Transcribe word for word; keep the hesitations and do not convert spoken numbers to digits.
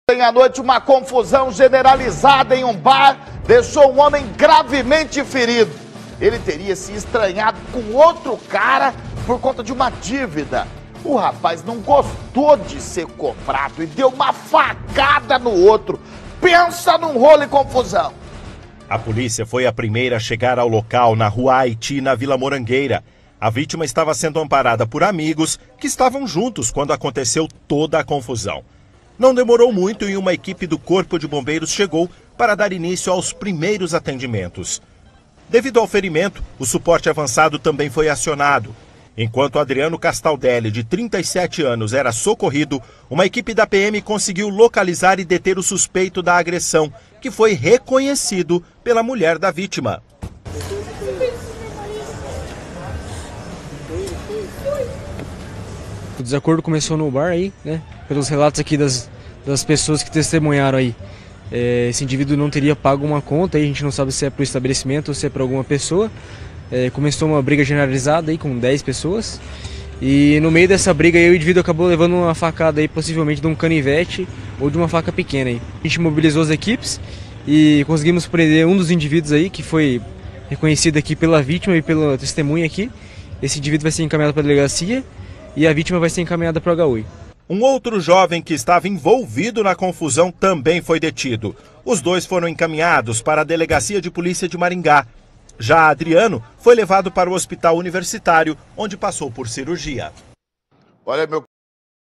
Ontem à noite, uma confusão generalizada em um bar deixou um homem gravemente ferido. Ele teria se estranhado com outro cara por conta de uma dívida. O rapaz não gostou de ser cobrado e deu uma facada no outro. Pensa num rolo e confusão. A polícia foi a primeira a chegar ao local na Rua Haiti, na Vila Morangueira. A vítima estava sendo amparada por amigos que estavam juntos quando aconteceu toda a confusão. Não demorou muito e uma equipe do Corpo de Bombeiros chegou para dar início aos primeiros atendimentos. Devido ao ferimento, o suporte avançado também foi acionado. Enquanto Adriano Castaldelli, de trinta e sete anos, era socorrido, uma equipe da P M conseguiu localizar e deter o suspeito da agressão, que foi reconhecido pela mulher da vítima. O desacordo começou no bar aí, né? Pelos relatos aqui das, das pessoas que testemunharam aí. É, esse indivíduo não teria pago uma conta, aí a gente não sabe se é para o estabelecimento ou se é para alguma pessoa. É, começou uma briga generalizada aí com dez pessoas. E no meio dessa briga aí o indivíduo acabou levando uma facada aí, possivelmente de um canivete ou de uma faca pequena aí. A gente mobilizou as equipes e conseguimos prender um dos indivíduos aí, que foi reconhecido aqui pela vítima e pela testemunha aqui. Esse indivíduo vai ser encaminhado para a delegacia e a vítima vai ser encaminhada para o H U I. Um outro jovem que estava envolvido na confusão também foi detido. Os dois foram encaminhados para a Delegacia de Polícia de Maringá. Já Adriano foi levado para o Hospital Universitário, onde passou por cirurgia. Olha, meu